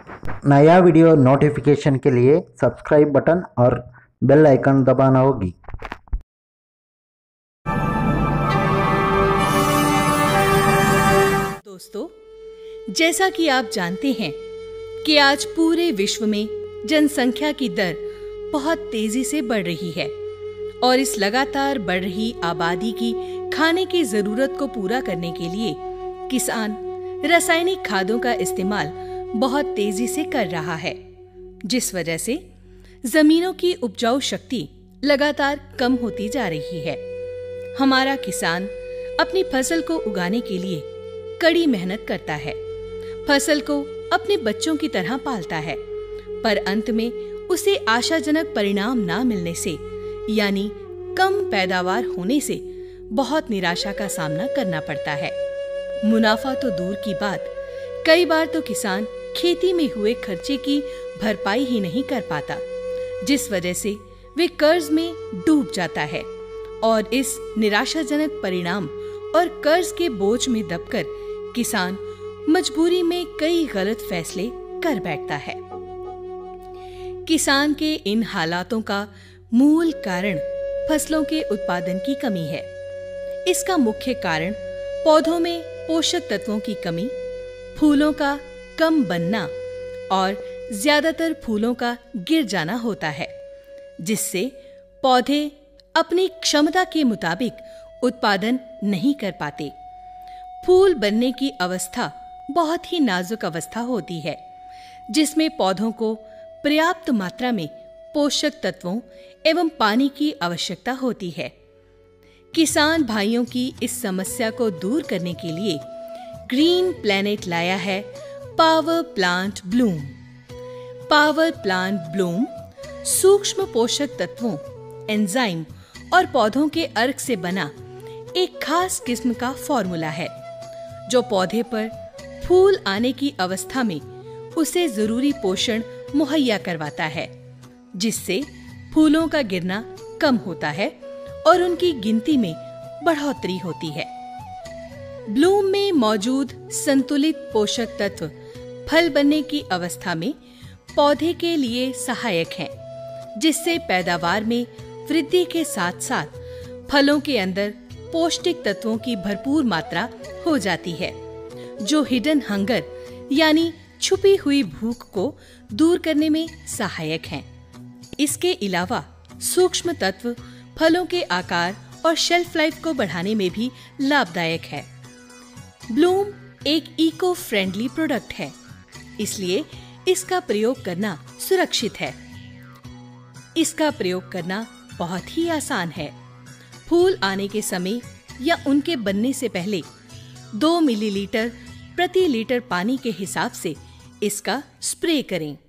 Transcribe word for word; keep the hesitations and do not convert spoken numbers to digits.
नया video notification के लिए सब्सक्राइब बटन और बेल आइकन दबाना होगी। दोस्तों, जैसा कि आप जानते हैं कि आज पूरे विश्व में जनसंख्या की दर बहुत तेजी से बढ़ रही है और इस लगातार बढ़ रही आबादी की खाने की जरूरत को पूरा करने के लिए किसान रासायनिक खादों का इस्तेमाल बहुत तेजी से कर रहा है, जिस वजह से जमीनों की उपजाऊ शक्ति लगातार कम होती जा रही है। हमारा किसान अपनी फसल को उगाने के लिए कड़ी मेहनत करता है, फसल को अपने बच्चों की तरह पालता है, पर अंत में उसे आशाजनक परिणाम ना मिलने से यानी कम पैदावार होने से बहुत निराशा का सामना करना पड़ता है। मुनाफा तो दूर की बात, कई बार तो किसान खेती में हुए खर्चे की भरपाई ही नहीं कर पाता, जिस वजह से वे कर्ज में डूब जाता है और इस निराशाजनक परिणाम और कर्ज के बोझ में दबकर किसान मजबूरी में कई गलत फैसले कर बैठता है। किसान के इन हालातों का मूल कारण फसलों के उत्पादन की कमी है। इसका मुख्य कारण पौधों में पोषक तत्वों की कमी, फूलों का कम बनना और ज्यादातर फूलों का गिर जाना होता है, जिससे पौधे अपनी क्षमता के मुताबिक उत्पादन नहीं कर पाते। फूल बनने की अवस्था बहुत ही नाजुक अवस्था होती है, जिसमें पौधों को पर्याप्त मात्रा में पोषक तत्वों एवं पानी की आवश्यकता होती है। किसान भाइयों की इस समस्या को दूर करने के लिए ग्रीन प्लैनेट लाया है Power Plant Bloom. Power Plant Bloom सूक्ष्म पोषक तत्वों, एंजाइम और पौधों के अर्क से बना एक खास किस्म का फॉर्मूला है, जो पौधे पर फूल आने की अवस्था में उसे जरूरी पोषण मुहैया करवाता है, जिससे फूलों का गिरना कम होता है और उनकी गिनती में बढ़ोतरी होती है। ब्लूम में मौजूद संतुलित पोषक तत्व फल बनने की अवस्था में पौधे के लिए सहायक हैं, जिससे पैदावार में वृद्धि के साथ साथ फलों के अंदर पौष्टिक तत्वों की भरपूर मात्रा हो जाती है, जो हिडन हंगर यानी छुपी हुई भूख को दूर करने में सहायक हैं। इसके अलावा सूक्ष्म तत्व फलों के आकार और शेल्फ लाइफ को बढ़ाने में भी लाभदायक है। ब्लूम एक इको फ्रेंडली प्रोडक्ट है, इसलिए इसका प्रयोग करना सुरक्षित है। इसका प्रयोग करना बहुत ही आसान है। फूल आने के समय या उनके बनने से पहले दो मिलीलीटर प्रति लीटर पानी के हिसाब से इसका स्प्रे करें।